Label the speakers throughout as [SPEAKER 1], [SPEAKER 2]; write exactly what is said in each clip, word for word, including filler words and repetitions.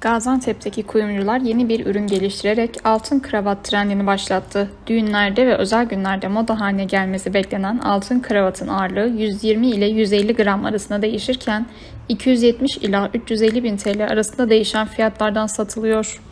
[SPEAKER 1] Gaziantep'teki kuyumcular yeni bir ürün geliştirerek altın kravat trendini başlattı. Düğünlerde ve özel günlerde moda haline gelmesi beklenen altın kravatın ağırlığı yüz yirmi ile yüz elli gram arasında değişirken iki yüz yetmiş ila üç yüz elli bin T L arasında değişen fiyatlardan satılıyor.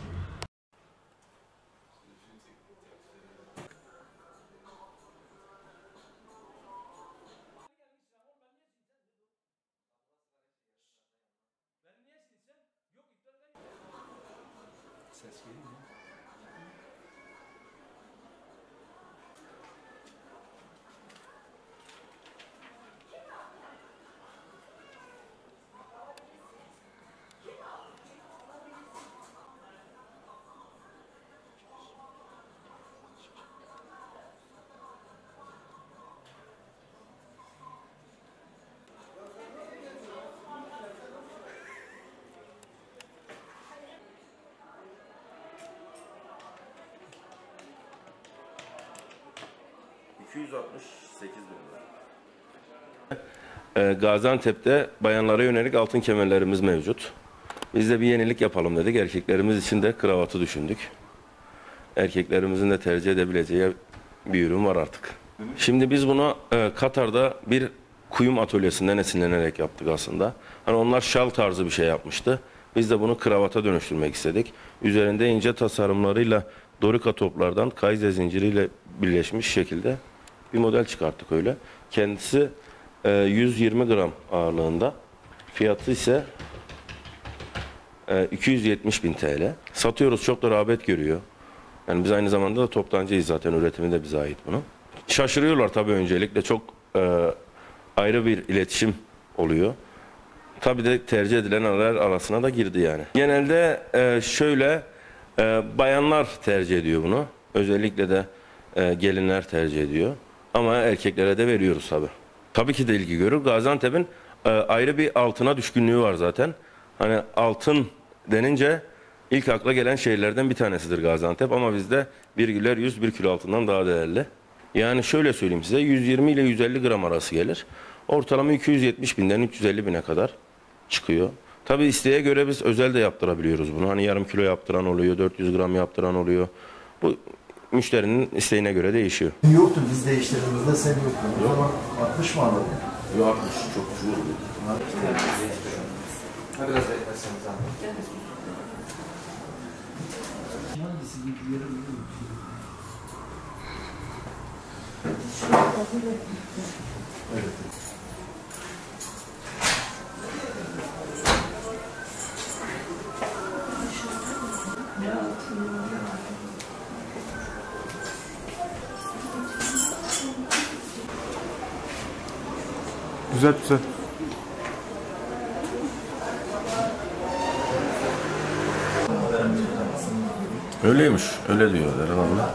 [SPEAKER 2] iki yüz altmış sekiz bin lira. Gaziantep'te bayanlara yönelik altın kemerlerimiz mevcut. Biz de bir yenilik yapalım dedik. Erkeklerimiz için de kravatı düşündük. Erkeklerimizin de tercih edebileceği bir ürün var artık. Şimdi biz bunu e, Katar'da bir kuyum atölyesinden esinlenerek yaptık aslında. Hani onlar şal tarzı bir şey yapmıştı. Biz de bunu kravata dönüştürmek istedik. Üzerinde ince tasarımlarıyla dorika toplardan kayze zinciriyle birleşmiş şekilde bir model çıkarttık öyle. Kendisi e, yüz yirmi gram ağırlığında. Fiyatı ise e, iki yüz yetmiş bin T L. Satıyoruz, çok da rağbet görüyor. Yani biz aynı zamanda da toptancıyız zaten, üretimi de bize ait bunun. Şaşırıyorlar tabii, öncelikle çok e, ayrı bir iletişim oluyor. Tabii de tercih edilenler arasına da girdi yani. Genelde e, şöyle e, bayanlar tercih ediyor bunu. Özellikle de e, gelinler tercih ediyor. Ama erkeklere de veriyoruz tabii. Tabii ki de ilgi görür. Gaziantep'in e, ayrı bir altına düşkünlüğü var zaten. Hani altın denince ilk akla gelen şehirlerden bir tanesidir Gaziantep, ama bizde bir güler yüz bir kilo altından daha değerli. Yani şöyle söyleyeyim size, yüz yirmi ile yüz elli gram arası gelir. Ortalama iki yüz yetmiş binden üç yüz elli bine kadar çıkıyor. Tabii isteğe göre biz özel de yaptırabiliyoruz bunu. Hani yarım kilo yaptıran oluyor, dört yüz gram yaptıran oluyor. Bu müşterinin isteğine göre değişiyor.
[SPEAKER 3] Yoktu biz değiştirdiğimizde, sen yoktun. O zaman altmış mı anladın?
[SPEAKER 2] Yok, altmış çok güzel oluyor.
[SPEAKER 3] Ha, biraz eklerseniz abi. Evet.
[SPEAKER 4] Güzel güzel.
[SPEAKER 2] Öyleymiş, öyle diyorlar valla.